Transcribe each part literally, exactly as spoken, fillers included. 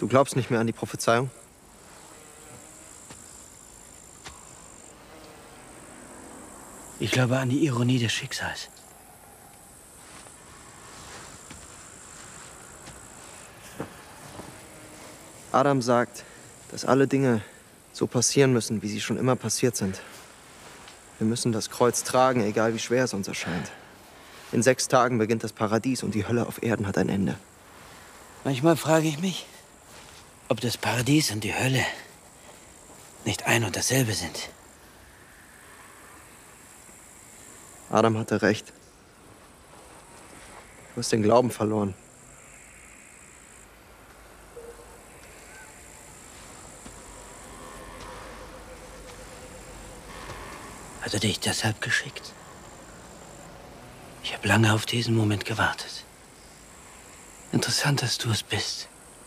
glaubst nicht mehr an die Prophezeiung? Ich glaube an die Ironie des Schicksals. Adam sagt, dass alle Dinge so passieren müssen, wie sie schon immer passiert sind. Wir müssen das Kreuz tragen, egal wie schwer es uns erscheint. In sechs Tagen beginnt das Paradies und die Hölle auf Erden hat ein Ende. Manchmal frage ich mich, ob das Paradies und die Hölle nicht ein und dasselbe sind. Adam hatte recht. Du hast den Glauben verloren. Hat er dich deshalb geschickt? Ich habe lange auf diesen Moment gewartet. Interessant, dass du es bist.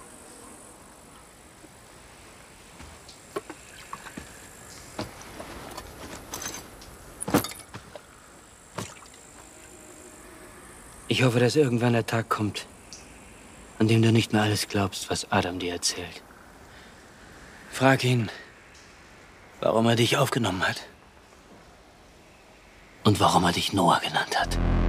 Ich hoffe, dass irgendwann der Tag kommt, an dem du nicht mehr alles glaubst, was Adam dir erzählt. Frag ihn, warum er dich aufgenommen hat und warum er dich Noah genannt hat.